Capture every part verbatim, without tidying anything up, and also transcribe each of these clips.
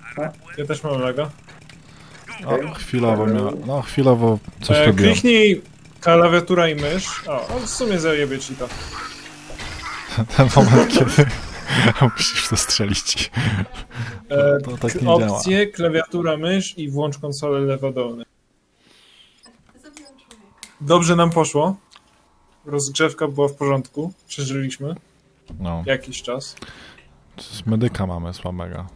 Ja też mam laga. O, chwilowo miał. No, chwilowo coś e, robiłem. Kliknij klawiatura i mysz. O, on w sumie zajebie ci to. Ten moment, kiedy musisz to strzelić. E, to tak nie opcje, działa. klawiatura, mysz i włącz konsolę lewo dolny. Dobrze nam poszło. Rozgrzewka była w porządku. Przeżyliśmy. No. Jakiś czas. Z medyka mamy słabego.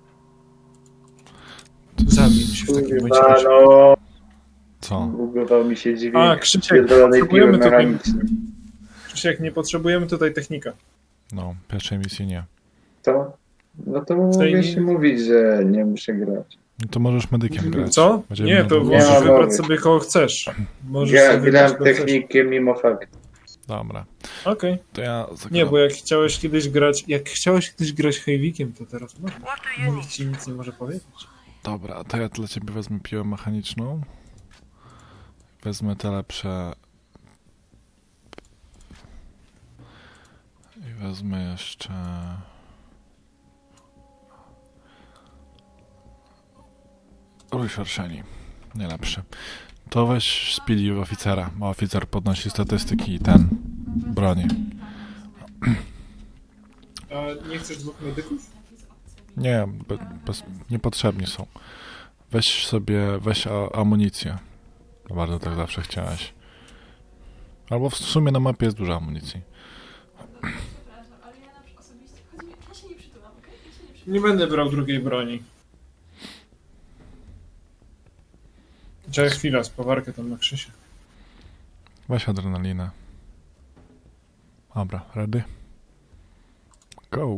Zabij się w takim Kurwa, momencie. no. Co? Bugował mi się dźwięk. A, Krzysiek, pierdolonej potrzebujemy piły tutaj... mechanicznej. Krzysiek, nie potrzebujemy tutaj technika. No, pierwszej misji nie. To? No to tej mogę mi- się mówić, że nie muszę grać. No to możesz medykiem grać. Co? Będziemy Nie, mieli to długo- możesz Nie, wybrać mogę. sobie kogo chcesz. Możesz Ja sobie gram wybrać, kogo chcesz. technikę mimo faktu. Dobra. Okej. To ja zagram. Nie, bo jak chciałeś kiedyś grać, jak chciałeś kiedyś grać Hejwikiem, to teraz można. Nikt ci nic nie może powiedzieć. Dobra, to ja dla ciebie wezmę piłę mechaniczną. Wezmę te lepsze... I wezmę jeszcze... Rój szerszeni. Nie lepszy. To weź Speedy w oficera, bo oficer podnosi statystyki i ten broni. A nie chcesz dwóch medyków? Nie, be, bez, niepotrzebni są. Weź sobie, weź a, amunicję. Bardzo tak zawsze chciałeś. Albo w sumie na mapie jest dużo amunicji. Nie będę brał drugiej broni. Czekaj chwila, spawarkę tam na Krzysie. Weź adrenalinę. Dobra, ready? Go!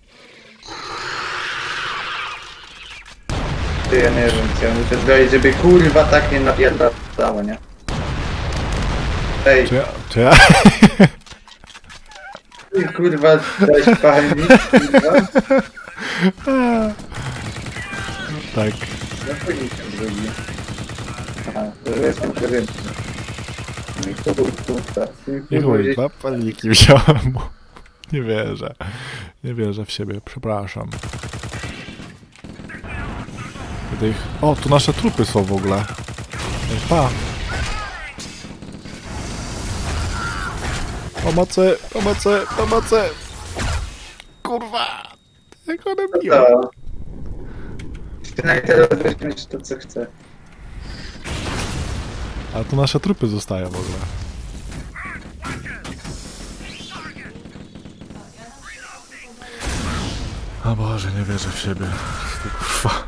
Ty, ja nie wiem, co ja muszę zrobić, żeby kurwa tak nie napierdalało, nie? Ej, Czy ja? Czy ja? ty kurwa, dałeś palnik, kurwa? Tak. No to nic nie zrobię. Aha, to jestem pewien. I to był kurwa. I chuj, dwa palniki wziąłem mu. Nie wierzę. Nie wierzę w siebie, przepraszam. Kiedy ich... O, tu nasze trupy są w ogóle. Ej, pa! Pomocy, pomocy, pomocy! Kurwa! Jak one biją? To... Przynajmniej teraz weźmiesz to, co chcę. A tu nasze trupy zostają w ogóle. O Boże, nie wierzę w siebie. Ty kurwa.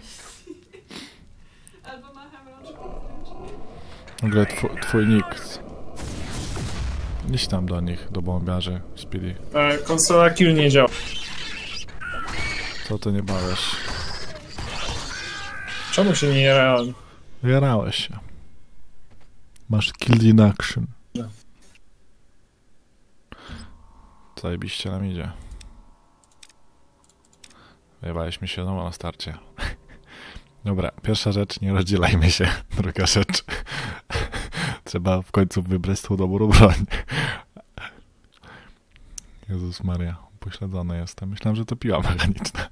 W ogóle twój, twój nick. Idź tam do nich, do bombiarzy, Speedy. E, konsola kill nie działa. Co ty nie bawisz? Czemu się nie realnie? Jarałeś się. Masz kill in action. No. Zajebiście nam idzie. Wyjebałeś mi się znowu na starcie. Dobra, pierwsza rzecz, nie rozdzielajmy się. Druga rzecz, trzeba w końcu wybrać tą dobrą broń. Jezus Maria, upośledzony jestem. Myślałem, że to piła mechaniczna.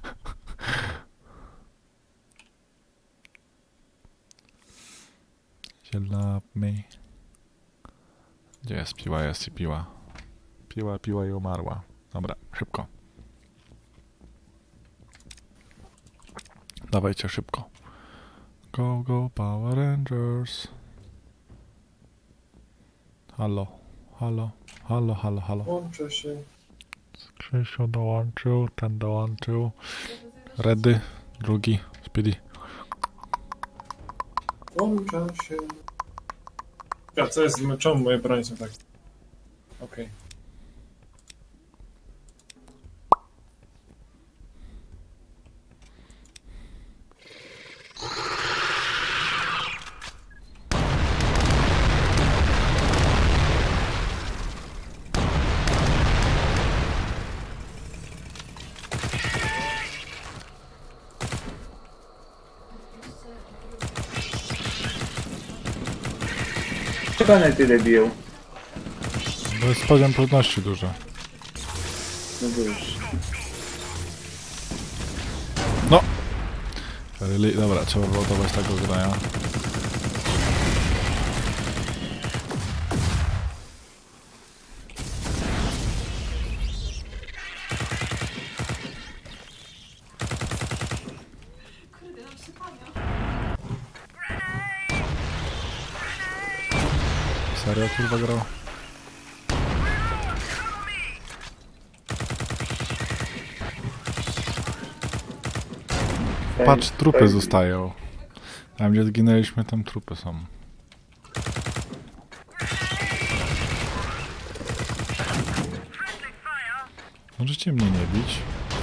You love me. Gdzie jest piła? Jest i piła. Piła, piła i umarła. Dobra, szybko. Dawajcie szybko. Go, go, Power Rangers. Halo, halo, halo, halo, halo. Łączę się. Krzysiu dołączył, ten dołączył. Ready, drugi, Speedy. Łączę się. A co jest? Czemu moje bronie są tak? Okej. Okay. Czego one tyle biją? To jest poziom trudności duży. No bo już. No! Really? Dobra, trzeba wyładować tego grania. Serio kurwa grał? Patrz, trupy zostają. Tam gdzie zginęliśmy, tam trupy są. Możecie mnie nie bić?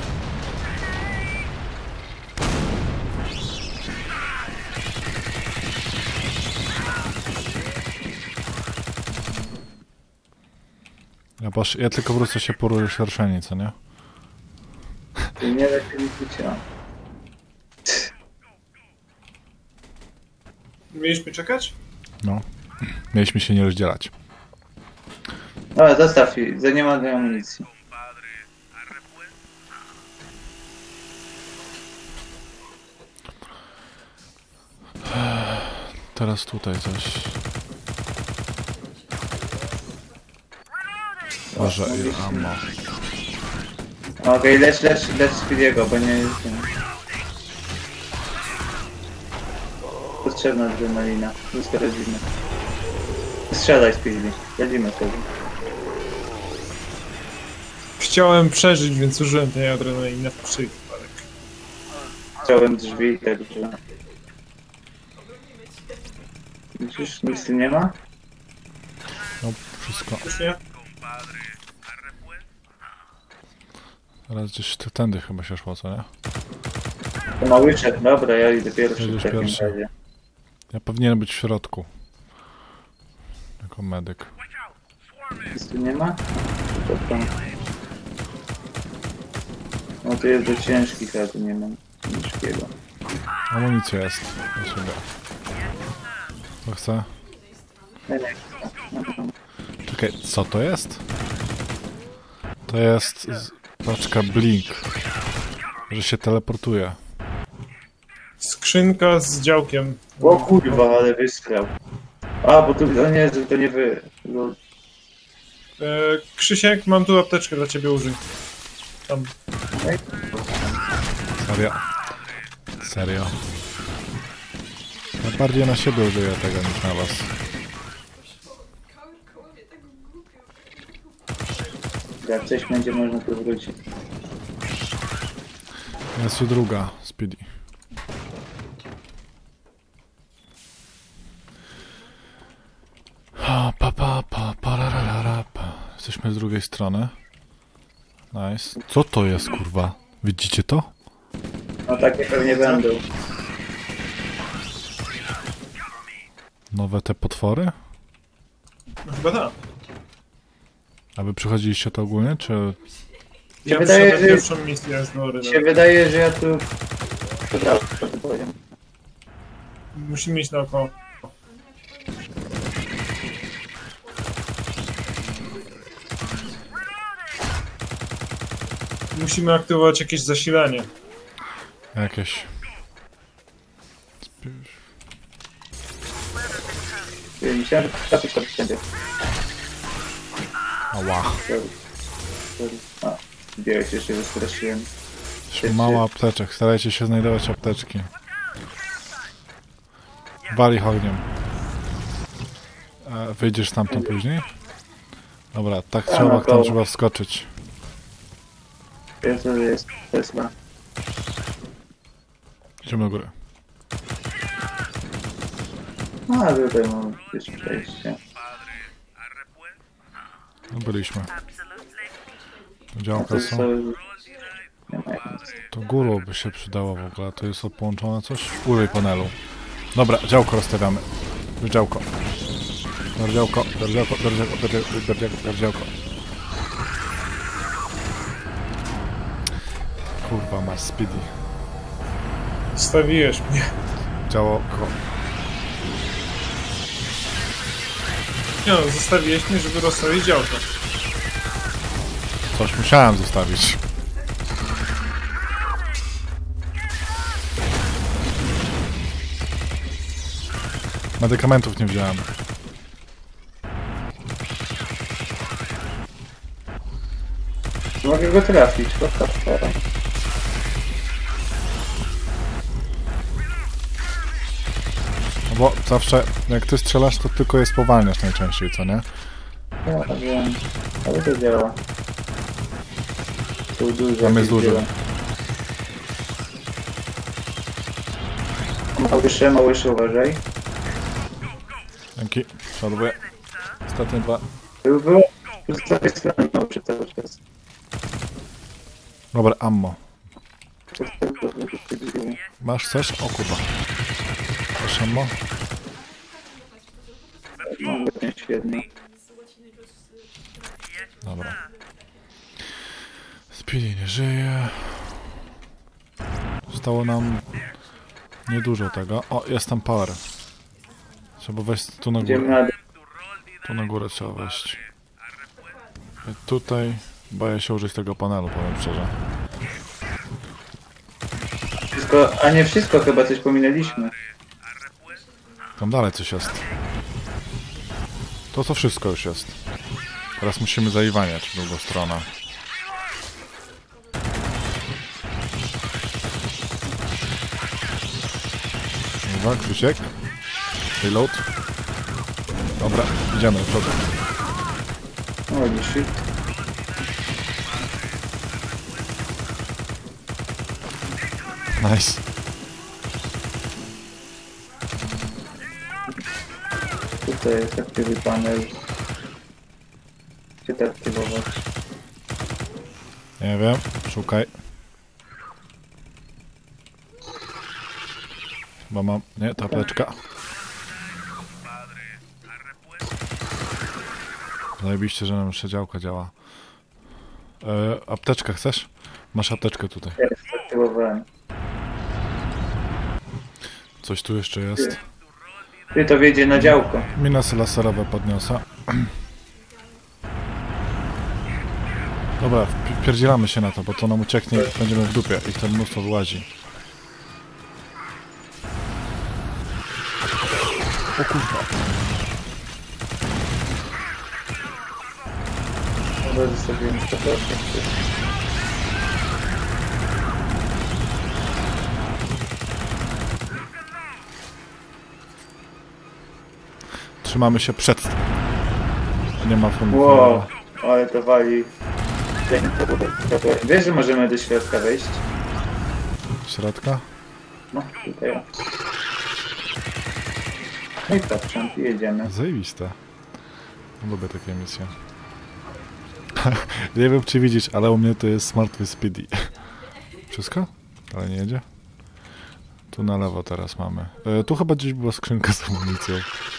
Ja, posz... ja tylko wrócę się po rozszerszenie, co nie? Nie lepiej życia. Mieliśmy czekać? No. Mieliśmy się nie rozdzielać. Dobra, zostaw jej, za nie ma tej amunicji. Teraz tutaj coś. Boże, ile ammo. Okej, okay, lecz, lecz, lecz Speedy'ego, bo nie jest... Potrzebna adrenalina, wszystko radzimy. Strzelaj Speedy, radzimy sobie. Chciałem przeżyć, więc użyłem tej adrenaliny w przypadek. Chciałem drzwi, także... Widzisz, nic tu nie ma? No, wszystko. Już nie? Teraz gdzieś tu- tędy chyba się szło, co nie? To ma łyczek, dobra, ja idę pierwszy Jedziesz w takim pierwszy. razie. Ja powinienem być w środku. Jako medyk. Nic tu nie ma? To tam. No to jest do ciężkich, a tu nie mam ciężkiego. Amunicja jest do siebie. Co chcę? Nie, nie. Czekaj, co to jest? To jest z... paczka Blink. Że się teleportuje. Skrzynka z działkiem. O kurwa, ale wyskrał. A, bo tu, no nie, to nie wy. No, E, Krzysiek, mam tu apteczkę dla ciebie, użyj. Tam. Serio. Serio. Ja bardziej na siebie użyję tego niż na was. jak coś będzie można tu wrócić. Jest tu druga, Speedy. Ha, pa, pa, pa, pa, ra, ra, ra, pa. Jesteśmy z drugiej strony. Nice. Co to jest, kurwa? Widzicie to? No takie pewnie będą. Nowe te potwory? No chyba tak. No A wy przychodziliście to ogólnie, czy... Ja wydaje, wydaje, że- pierwszą misję z Nory. Mi się wydaje, że ja tu... Przepraszam, co tu powiem. Musimy iść naokoło. Musimy aktywować jakieś zasilanie. Jakieś... Myślałem, że trafisz to wszędzie. Ała. Sorry. Sorry. A, zbieraj się, jeszcze wystraszyłem. Mało apteczek. Starajcie się znajdować apteczki. Wali ich ogniem. E, wyjdziesz stamtąd później? Dobra, tak A, trzeba, no tam to- trzeba wskoczyć. Jest, to jest Tesla. Idziemy do góry. A, tutaj mam gdzieś przejście. No, byliśmy. Działka To są. co... Nie ma jak nic. To górą by się przydało w ogóle. To jest połączone coś? Użyj panelu. Dobra, działko rozstawiamy. Już działko. Dar działko, dar działko, dar działko, dar działko, dar działko, dar działko. Kurwa, masz Speedy. Stawiłeś mnie. Działko. Nie no, zostawiłeś mnie, żeby rozstawić działko. Coś musiałem zostawić. Medykamentów nie wziąłem. Mogę go trafić, to tak. No bo zawsze, jak ty strzelasz, to tylko je spowalniasz najczęściej, co nie? Ja wiem, ale to działa. Tu dużo. Tam jest dużo. Małysze, małysze, uważaj. Dzięki. Przeładowuję. Ostatnie dwa. Było, było. Z lewej strony małysze cały czas. Dobra, ammo. Masz coś? O kurwa. Masz ammo? Mam ten świetny. Dobra. Speedy nie żyje. Zostało nam niedużo tego. O, jest tam power. Trzeba wejść tu na Idziemy górę. na Tu na górę trzeba wejść. I tutaj boję się użyć tego panelu, powiem szczerze. wszystko, a nie wszystko, chyba coś pominęliśmy. Tam dalej coś jest. To to wszystko już jest. Teraz musimy zaiwaniać w drugą stronę. Dobra, Krzysiek. Reload. Dobra, idziemy do przodu. O, shit. Nice. Tutaj jest aktywny panel. Gdzie to aktywować? Nie wiem, szukaj. Chyba mam... Nie, tableczka. Zajebiście, że nam jeszcze działka działa. E, apteczkę chcesz? Masz apteczkę tutaj. Teraz aktywowałem. Coś tu jeszcze jest. Ty to wjedzie na działko. Minusy laserowe podniosę. Dobra, wpierdzielamy się na to, bo to nam ucieknie i będziemy w dupie i to mnóstwo wyłazi. O kurwa. Dobra, zostawiłem to proszę. Trzymamy się przed tym. Nie ma funduszy. Wow, ale to wali. Wiesz, że możemy do środka wejść? Środka? No, tutaj. No i patrzę, jedziemy. Zajebiste. Lubię takie misje. Nie wiem, czy widzisz, ale u mnie to jest Smart with Speedy. Wszystko? Ale nie jedzie? Tu na lewo teraz mamy. E, tu chyba gdzieś była skrzynka z amunicją.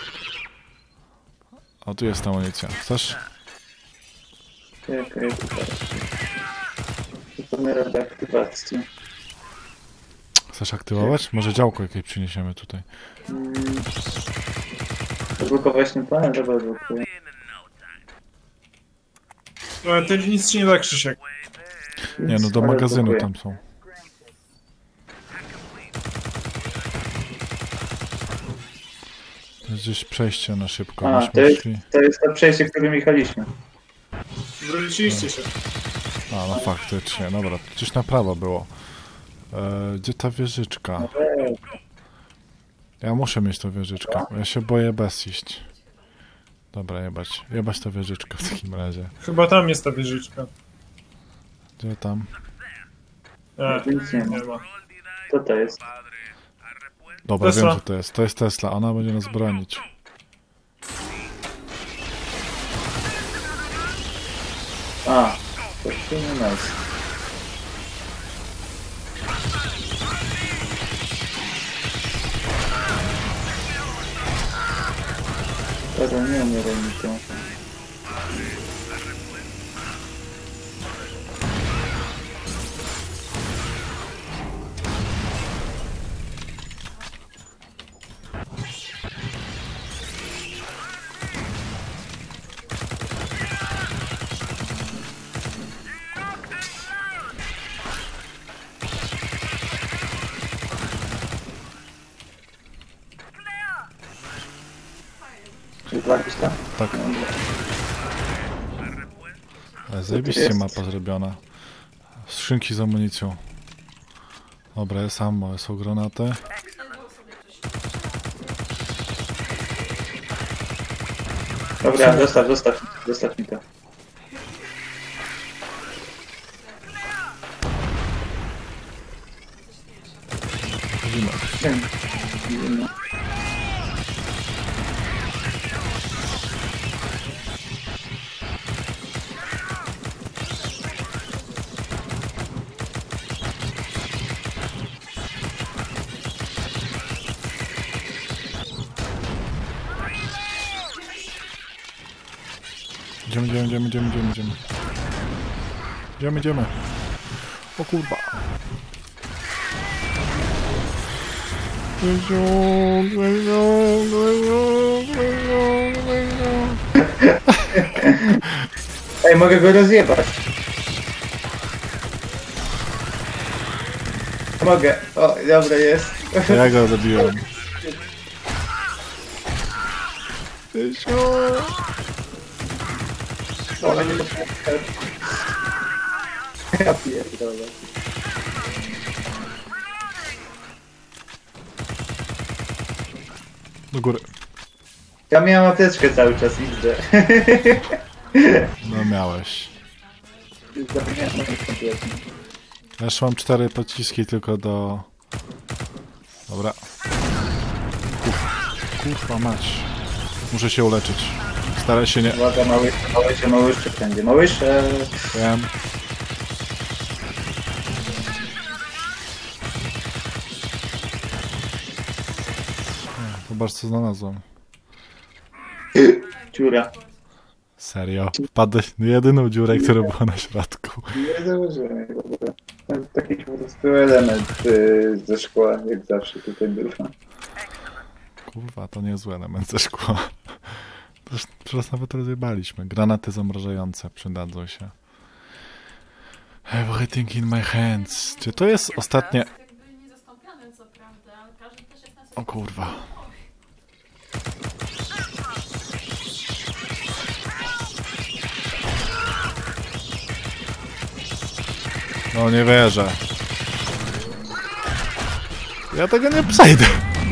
O, tu jest amunicja. Chcesz? Czekaj, tutaj. Zupełnie reaktywacji. Chcesz aktywować? Może działko jakieś przyniesiemy tutaj. Hmm. Zablokować ten panel? Dobra, blokuję. Ale to nic ci nie da, Krzysiek. Nie no, do Ale magazynu blokuję. tam są. To jest gdzieś przejście na szybko. A, myśmy to jest, szli. to jest to przejście, którym jechaliśmy. Wróciliście się. A, no faktycznie, dobra, gdzieś na prawo było. E, gdzie ta wieżyczka? Ja muszę mieć tą wieżyczkę, ja się boję bez iść. Dobra, jebać, jebać tą wieżyczkę w takim razie. Chyba tam jest ta wieżyczka. Gdzie tam? E, Nic nie ma. nie ma. Co to jest? Dobra, Tesla. wiem, że to jest, to jest Tesla, ona będzie nas bronić. A, to się nie nas. Dobra, nie umieraj mi to. Jest jakiś tam? Tak. Ale zajebiście jest? mapa zrobiona. Skrzynki z amunicją. Dobra, jest ammo, są granaty. Dobra, zostaw, zostaw, zostaw mi to. Chodzimy. Czym? No. Idziemy, idziemy, idziemy, idziemy, idziemy, idziemy. Idziemy, idziemy. O kurwa. Ej, mogę go rozjebać. Mogę. O, dobra, jest. Ja go zabiłem. O, nie to ja pierdolę. Do góry. Ja miałem apteczkę cały czas, widzę. No miałeś. Zapomniałem o tym kompletnie. Ja już mam cztery pociski tylko do... Dobra. Kurwa, kurwa mać. Muszę się uleczyć. Staraj się nie... Uwaga, mały, mały się, małyszcze będzie. Małysze. Wiem. Zobacz co znalazłem. Dziura. Serio. Wpadłeś w jedyną dziurę, która była na środku. Nie założyłem w ogóle. Taki po prostu element y, ze szkła, jak zawsze tutaj bywa. Kurwa, to niezły element ze szkła. Przecież, przecież nawet rozjebaliśmy. Granaty zamrażające przydadzą się. Everything in my hands. Czy to jest ostatnie... O kurwa. No nie wierzę. Ja tego nie przejdę.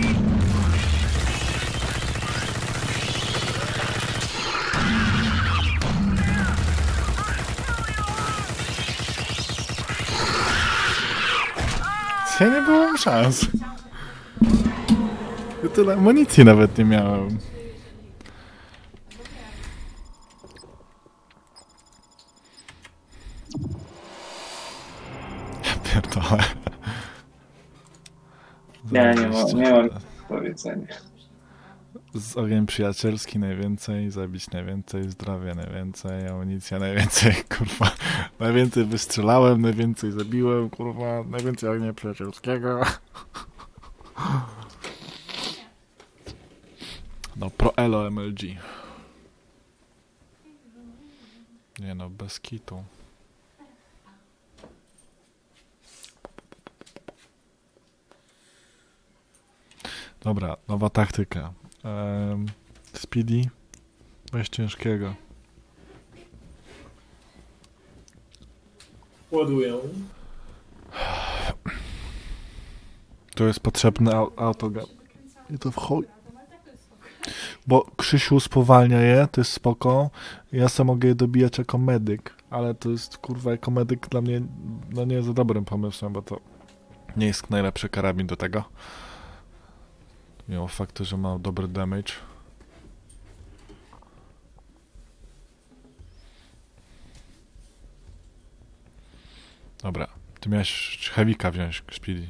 Ja nie było szans. Ja tyle amunicji nawet nie miałem. Ja pierdolę. Nie, nie, ma, nie mam powiedzenia. Z ogień przyjacielski najwięcej, zabić najwięcej, zdrowie najwięcej, amunicja najwięcej, kurwa. Najwięcej wystrzelałem, najwięcej zabiłem, kurwa. Najwięcej ognia przyjacielskiego. No, pro elo M L G. Nie no, bez kitu. Dobra, nowa taktyka. Um, speedy. Weź ciężkiego. Ładuję. Tu jest potrzebny au autogun. I to wchodzi. Bo Krzysiu spowalnia je, to jest spoko. Ja sam mogę je dobijać jako medyk, ale to jest kurwa jako medyk dla mnie no nie jest za dobrym pomysłem, bo to nie jest najlepszy karabin do tego. Mimo faktu, że ma dobry damage. Dobra, ty miałeś heavika wziąć, Speedy.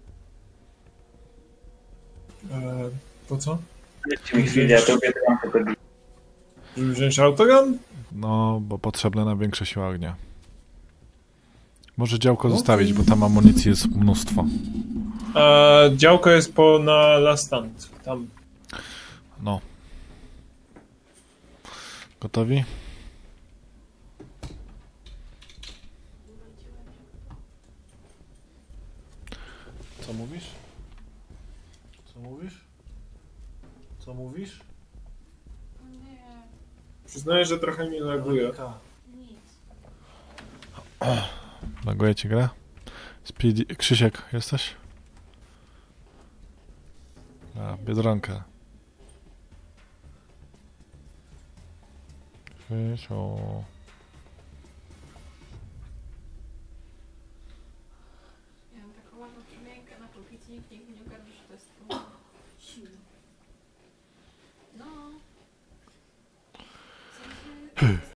Eee, po co? Dajcie mi chwilę, ja to ubieram tylko. Żeby wziąć autogun? No, bo potrzebne na większe siły ognia. Może działko No, zostawić, bo tam amunicji jest mnóstwo. Eee, działko jest po na last stand. Tam. No. Gotowi? Co mówisz? Co mówisz? Co mówisz? Nie, Przyznaję, że trochę mi laguje. nic. Laguje ci gra? Speedy... Krzysiek, jesteś? A, Biedronka. Krzysiu... Miałam taką ładną przemiankę na pulpicie, nikt nigdy nie ogarnie, że to jest tylko silne. No. W sensie, to jest